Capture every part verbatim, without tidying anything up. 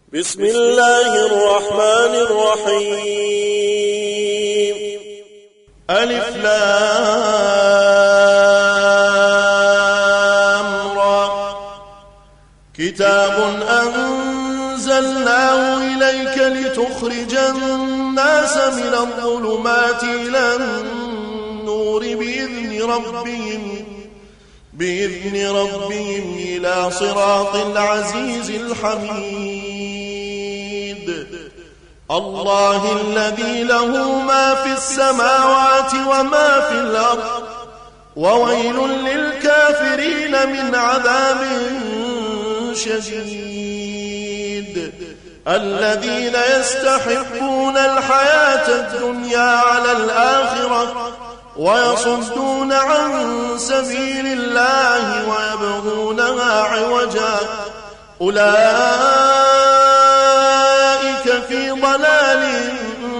بسم الله الرحمن الرحيم. ألف لام را. كتاب أنزلناه إليك لتخرج الناس من الظلمات إلى النور بإذن ربهم بإذن ربهم إلى صراط العزيز الحميد. الله الذي له ما في السماوات وما في الأرض وويل للكافرين من عذاب شديد. الذين يستحبون الحياة الدنيا على الآخرة ويصدون عن سبيل الله ويبغونها عوجا أولئك في ضلال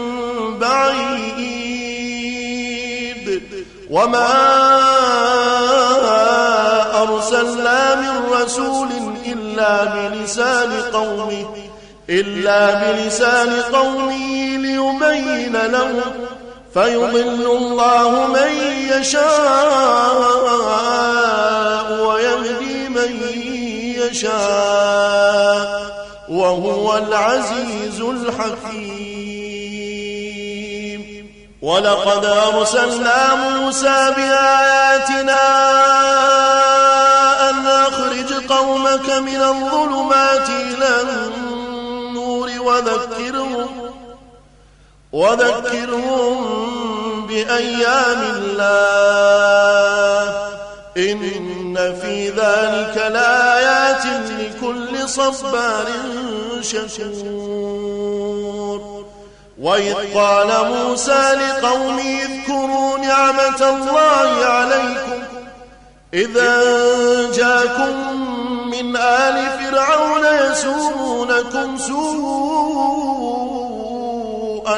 بعيد. وما أرسلنا من رسول إلا بلسان قومه إلا بلسان قومه ليبين لهم فيضل الله من يشاء ويهدي من يشاء وهو العزيز الحكيم. ولقد أرسلنا موسى بآياتنا أن أخرج قومك من الظلمات إلى النور وذكرهم وذكرهم بأيام الله إن في ذلك لآيات لكل صبار شكور. وإذ قال موسى لقومه اذكروا نعمة الله عليكم إذ أنجاكم من آل فرعون يسومونكم سوء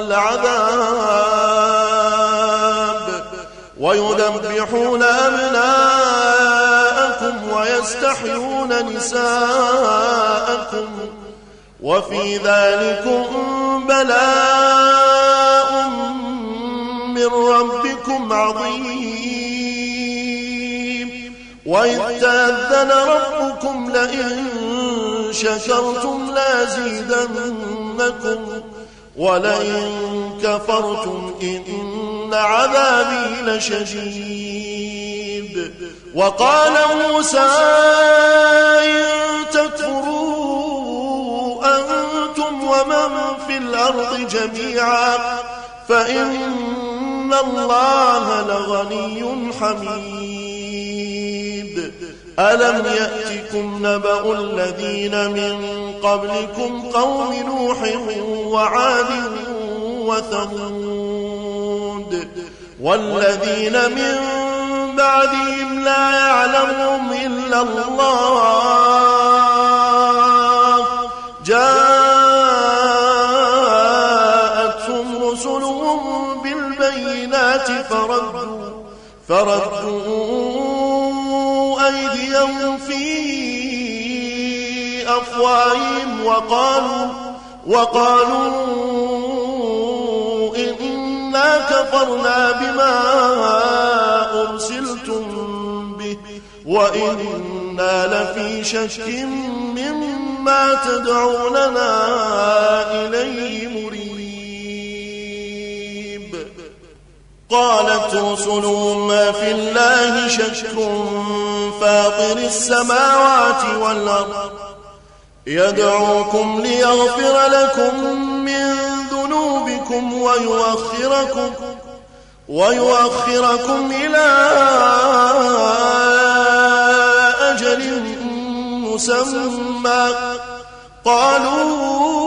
العذاب ويذبحون أبناءكم ويستحيون نساءكم وفي ذلكم بلاء من ربكم عظيم. وإذ تأذن ربكم لئن شكرتم لأزيدنكم ولئن كفرتم إن عذابي لشديد. وقال موسى إن تكفروا أنتم ومن في الأرض جميعا فإن الله لغني حميد. ألم يأتكم نبأ الذين من قبلكم قوم نوح وعاد وثمود والذين من بعدهم لا يعلمهم إلا الله جاءتهم رسلهم بالبينات فردوا فردوا أيديهم في أفواههم وقالوا وقالوا إنا كفرنا بما أرسلتم به وإنا لفي شك مما تدعوننا إليه مريب. قالت رسلهم ما في الله شك فاطر السماوات والأرض يدعوكم ليغفر لكم من ذنوبكم ويؤخركم ويؤخركم إلى أجل مسمى. قالوا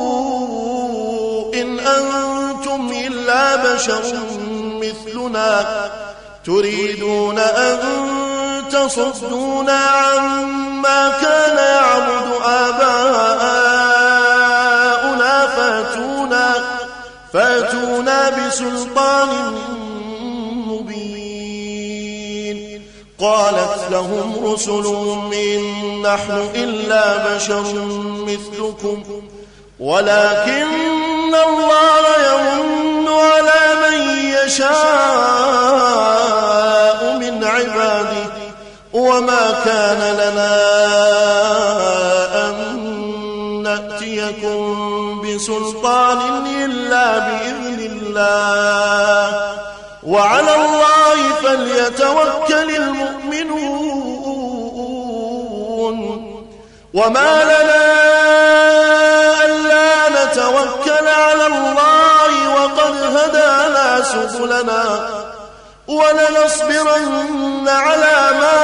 إن أنتم إلا بشر مثلنا تريدون أن تصدونا عما كان يعبد آباؤنا فاتونا فاتونا بسلطان مبين. قالت لهم رسلهم إن نحن إلا بشر مثلكم ولكن الله يمن على من يشاء من عباده وما كان لنا أن نأتيكم بسلطان إلا بإذن الله وعلى الله فليتوكل المؤمنون وما لنا ألا نتوكل على الله وقد هدانا سبلنا ولنصبرن على ما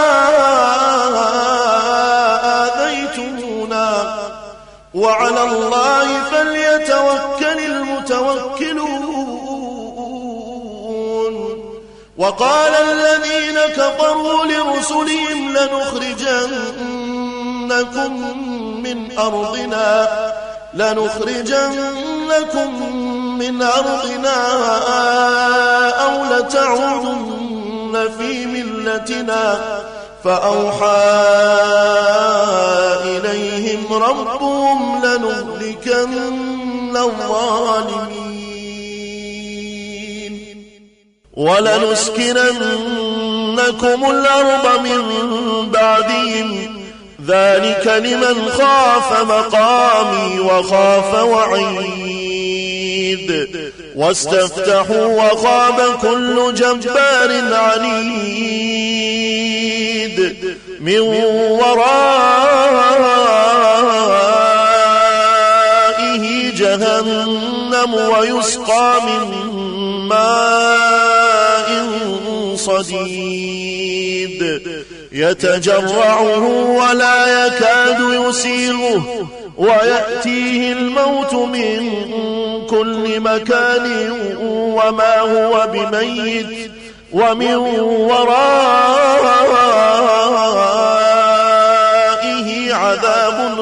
آذيتمونا وعلى الله فليتوكل المتوكلون وقال الذين كفروا لرسلهم لنخرجنكم من أرضنا لنخرجنكم من أرضنا أو لتعودن في ملتنا فأوحى إليهم ربهم لنهلكن الظالمين ولنسكننكم الأرض من بعدهم ذلك لمن خاف مقامي وخاف وعيد واستفتحوا وخاب كل جبار عنيد من ورائه جهنم ويسقى من ماء صديد يتجرعه ولا يكاد يسيغه ويأتيه الموت من كل مكان وما هو بميت ومن ورائه عذاب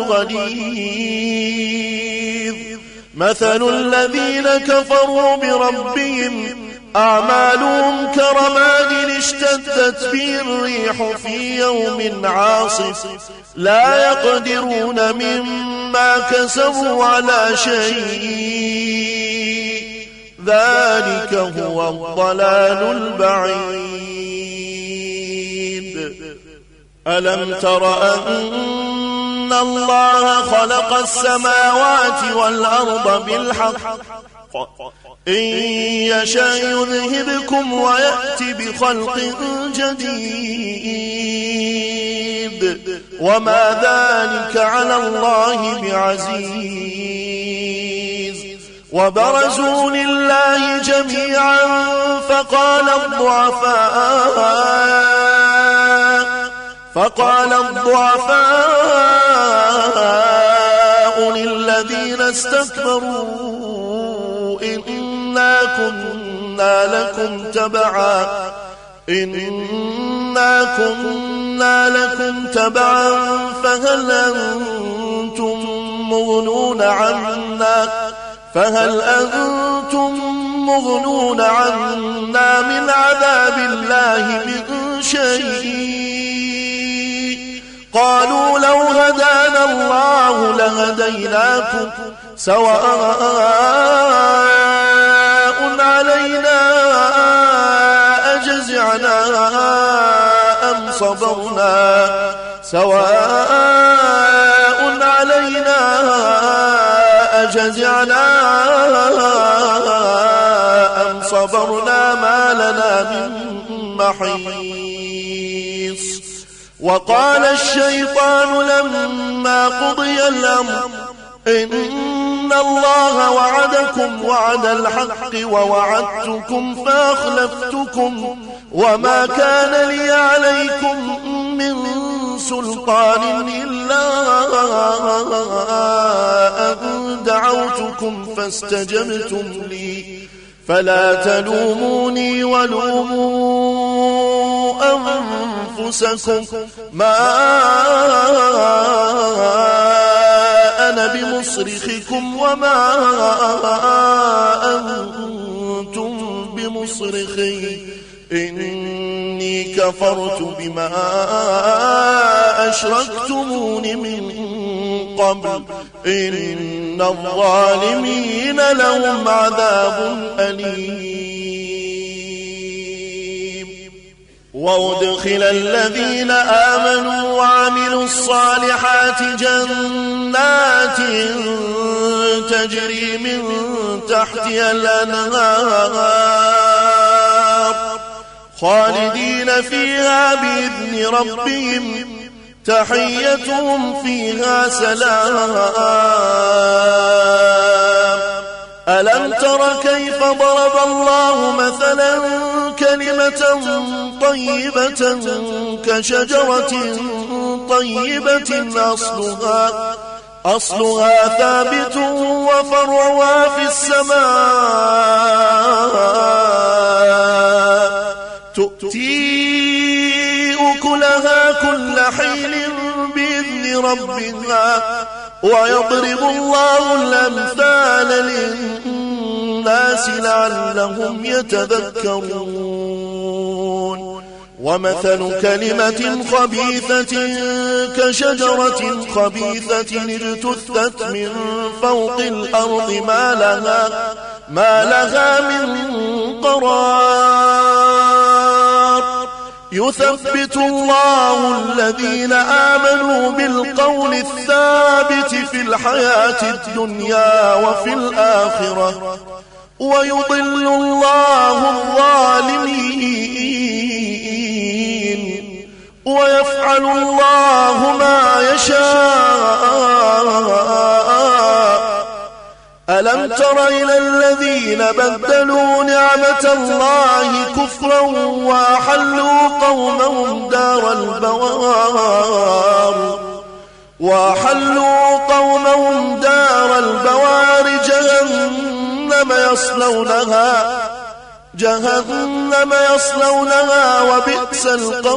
غليظ مثل الذين كفروا بربهم أعمالهم كرماد اشتدت به الريح في يوم عاصف لا يقدرون مما كسبوا على شيء ذلك هو الضلال البعيد ألم تر أن الله خلق السماوات والأرض بالحق إن يشاء يذهبكم ويأتي بخلق جديد وما ذلك على الله بعزيز وبرزوا لله جميعا فقال الضعفاء فقال الضعفاء للذين استكبروا إنا كنا لكم تبعا إنا كنا لكم تبعا فهل أنتم مغنون عنا فهل أنتم مغنون عنا من عذاب الله من شيء قالوا لو هدانا الله لهديناكم سواء علينا أجزعنا أم صبرنا سواء علينا أجزعنا أم صبرنا ما لنا من محيص وقال الشيطان لما قضي الأمر إن الله وعدكم وعد الحق ووعدتكم فأخلفتكم وما كان لي عليكم من سلطان إلا أن دعوتكم فاستجبتم لي فلا تلوموني ولوموا أنفسكم ما أنا بمصرخكم وما أنتم بمصرخي إني إني كفرت بما أشركتمون من قبل إن الظالمين لهم عذاب أليم وأدخل الذين آمنوا وعملوا الصالحات جنات تجري من تحتها الأنهار خالدين فيها بإذن ربهم تحيتهم فيها سلام. ألم تر كيف ضرب الله مثلا كلمة طيبة كشجرة طيبة أصلها أصلها ثابت وفرعها في السماء تؤتي أكلها كل حين بإذن ربها ويضرب الله الأمثال للناس لعلهم يتذكرون. ومثل كلمة خبيثة كشجرة خبيثة اجتثت من فوق الأرض ما لها, ما لها من قرار يثبت الله الذين آمنوا بالقول الثابت في الحياة الدنيا وفي الآخرة ويضل الله الظالمين ويفعل الله ما يشاء. ألم تر إلى الذين بدلوا نعمة الله كفرا وأحلوا قومهم دار البوار وأحلوا قومهم دار البوار جهنم يصلونها جهنم يصلونها وبئس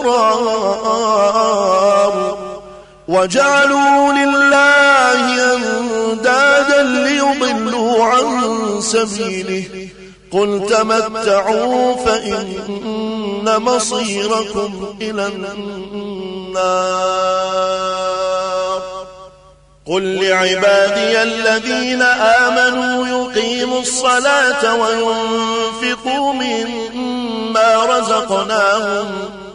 القرار. وجعلوا لله أندادا ليضلوا عن سبيله قل تمتعوا فإن مصيركم إلى النار. قل لعبادي الذين آمنوا يقيموا الصلاة وينفقوا مما رزقناهم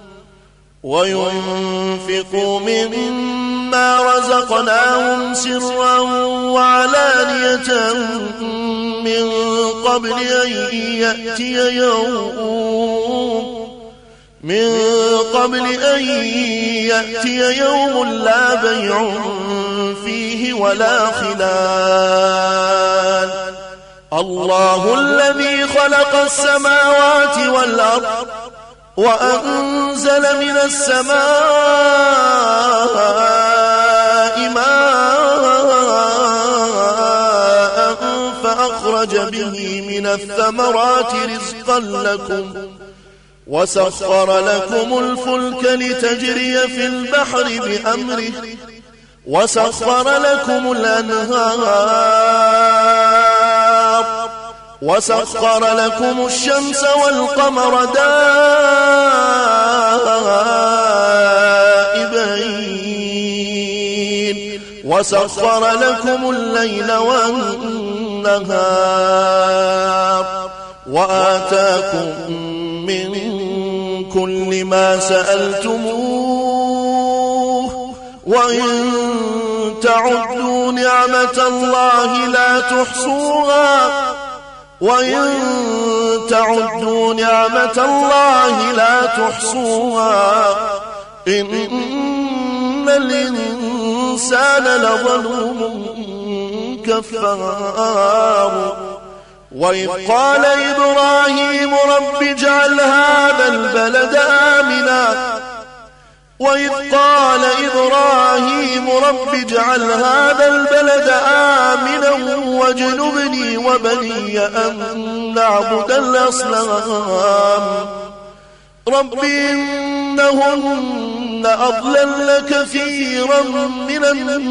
وينفقوا مما رزقناهم سرا وعلانية من قبل أن يأتي يوم من قبل أن يأتي يوم لا بيع فيه ولا خلال. الله الذي خلق السماوات والأرض وأنزل من السماء ماء فأخرج به من الثمرات رزقا لكم وسخر لكم الفلك لتجري في البحر بأمره وسخر لكم الأنهار وسخر لكم الشمس والقمر دائبين وسخر لكم الليل والنهار وآتاكم من كل ما سألتموه وإن تعدوا نعمة الله لا تحصوها وإن تعدوا نعمة الله لا تحصوها إن الإنسان لظلوم كفار. وإذ قال إبراهيم رب اجعل هذا البلد آمنا وإذ قال إبراهيم رب اجعل هذا البلد آمنا واجنبني وبني أن نعبد الأصنام رب إنهن أضللن كثيرا من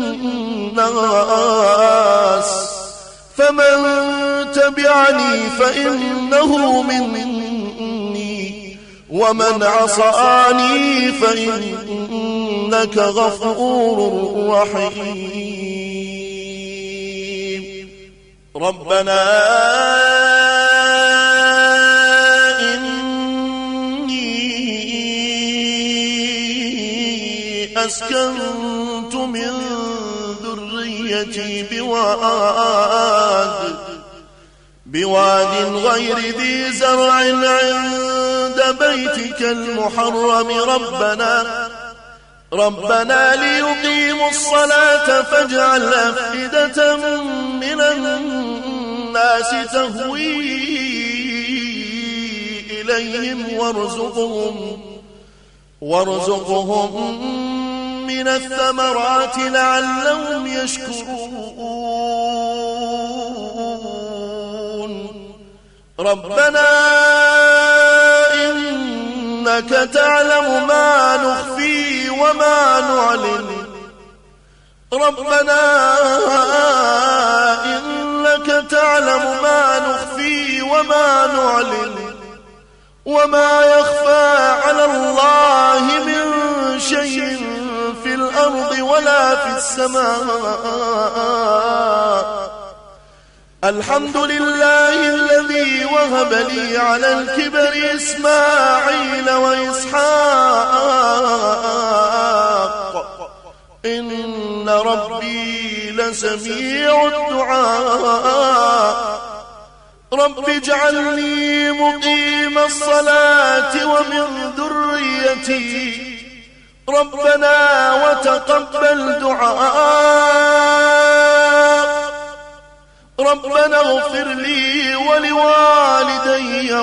الناس فمن تبعني فإنه مني ومن عصاني فإنك غفور رحيم. ربنا إني أسكنت من ذريتي بواد بواد غير ذي زرع عند بيتك المحرم ربنا ربنا ليقيموا الصلاة فاجعل أفئدة من الناس تهوي إليهم وارزقهم وارزقهم من الثمرات لعلهم يشكرون. ربنا إنك تعلم ما نخفي وما نعلن ربنا إنك تعلم ما نخفي وما نعلن وما يخفى على الله من شيء في الأرض ولا في السماء. الحمد لله الذي وهب لي على الكبر إسماعيل وإسحاق إن ربي لسميع الدعاء. رب اجعلني مقيم الصلاة ومن ذريتي ربنا وتقبل دعاء. ربنا اغفر لي ولوالدي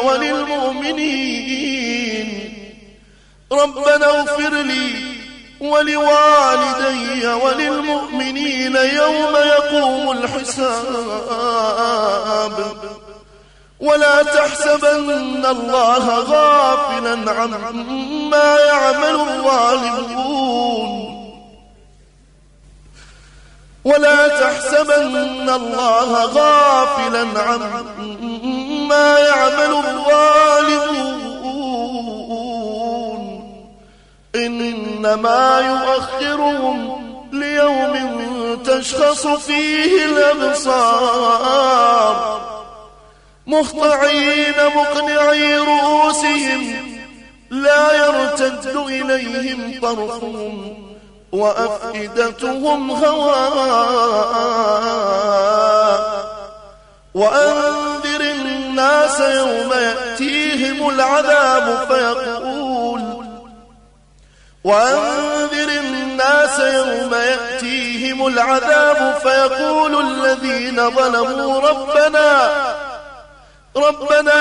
وللمؤمنين ربنا اغفر لي ولوالدي وللمؤمنين يوم يقوم الحساب. ولا تحسبن الله غافلا عما يعمل الظالمون ولا تحسبن الله غافلا عما يعمل الظالمون إنما يؤخرهم ليوم تشخص فيه الأبصار مهطعين مقنعي رؤوسهم لا يرتد إليهم طرفهم وأفئدتهم هواء. وأنذر الناس يوم يأتيهم العذاب فيقول وأنذر الناس يوم يأتيهم العذاب فيقول الذين ظلموا ربنا ربنا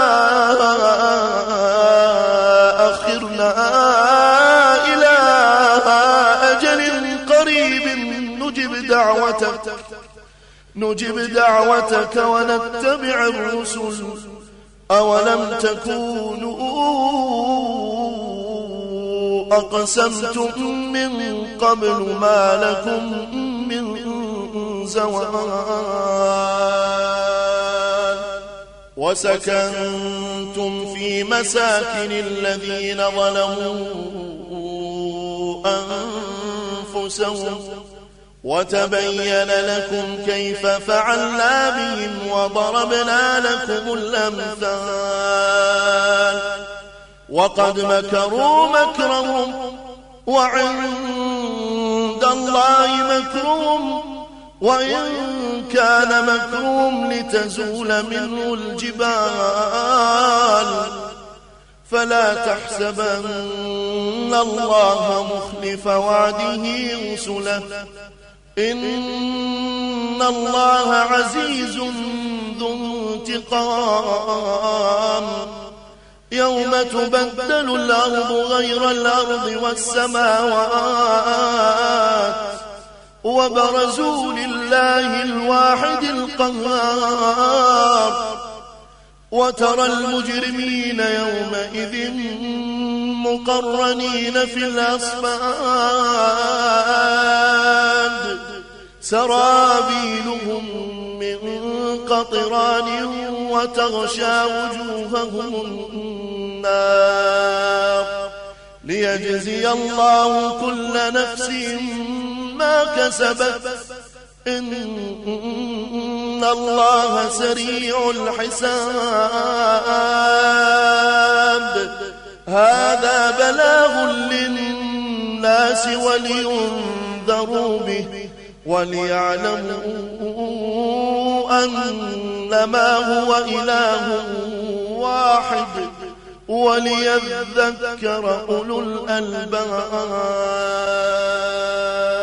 أخرنا إلى أجل قريب نجب دعوتك نجب دعوتك ونتبع الرسل أولم تكونوا أقسمتم من قبل ما لكم من زوال وسكنتم في مساكن الذين ظلموا أنفسهم وتبين لكم كيف فعلنا بهم وضربنا لكم الأمثال وقد مكروا مكرهم وعند الله مكرهم وإن كان مكرهم لتزول منه الجبال فلا تحسبن الله مخلف وعده رسله إن الله عزيز ذو انتقام يوم تبدل الأرض غير الأرض والسماوات وبرزوا لله الواحد القهار وترى المجرمين يومئذ مقرنين في الأصفاد سرابيلهم من قطران وتغشى وجوههم النار ليجزي الله كل نفس ما كسبت إن الله سريع الحساب. هذا بلاغ للناس ولينذروا به وليعلموا أنما هو إله واحد وليذكر أولو الألباب.